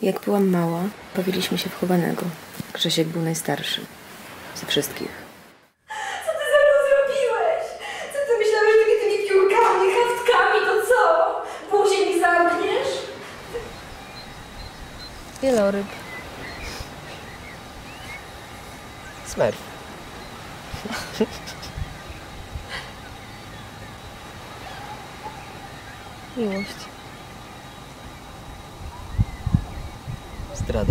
Jak byłam mała, bawiliśmy się w chowanego. Grzesiek był najstarszy ze wszystkich. Co ty ze mną zrobiłeś? Co ty myślałeś, że tymi piórkami, chaftkami, to co? Buzię mi zamkniesz? Wieloryb. Smurf. Miłość. Zdrada.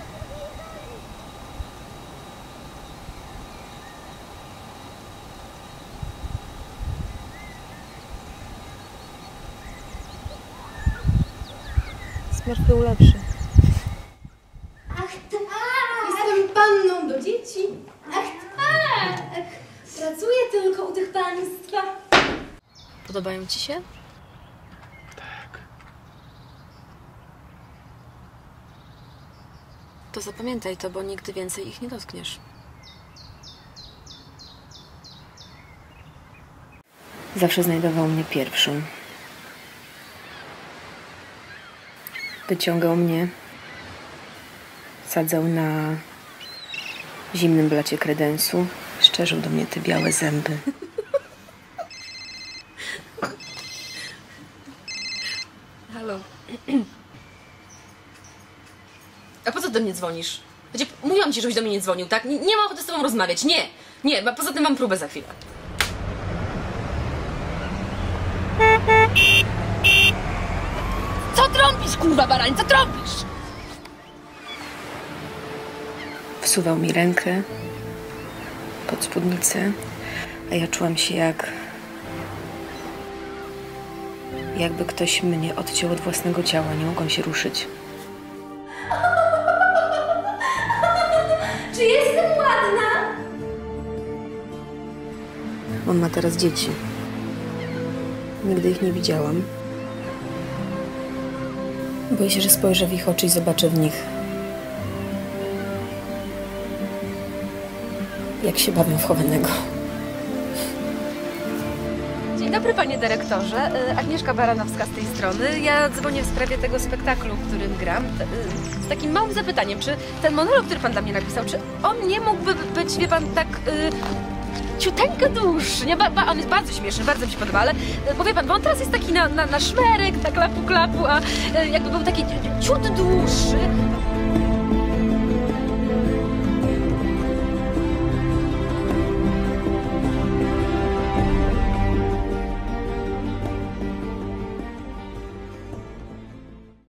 Smurf był lepszy. Ach tak! Jestem panną do dzieci. Ach tak! Pracuję tylko u tych państwa. Podobają ci się? Tak. To zapamiętaj to, bo nigdy więcej ich nie dotkniesz. Zawsze znajdował mnie pierwszą. Wyciągał mnie, sadzał na zimnym blacie kredensu, szczerzył do mnie te białe zęby. Halo. A po co do mnie dzwonisz? Znaczy, mówiłam ci, żebyś do mnie nie dzwonił, tak? Nie mam ochoty z tobą rozmawiać. Nie, nie, poza tym mam próbę za chwilę. Co trąbisz, kurwa barań, co trąbisz? Wsuwał mi rękę pod spódnicę, a ja czułam się jakby ktoś mnie odciął od własnego ciała. Nie mogłam się ruszyć. Czy jestem ładna? On ma teraz dzieci. Nigdy ich nie widziałam. Boję się, że spojrzę w ich oczy i zobaczę w nich, jak się bawią w chowanego. Dzień dobry, panie dyrektorze. Agnieszka Baranowska z tej strony. Ja dzwonię w sprawie tego spektaklu, w którym gram. Z takim małym zapytaniem, czy ten monolog, który pan dla mnie napisał, czy on nie mógłby być, wie pan, tak ciuteńko dłuższy, nie? On jest bardzo śmieszny, bardzo mi się podoba, ale bo wie pan, bo on teraz jest taki na szmerek, tak klapu, a jakby był taki ciut dłuższy.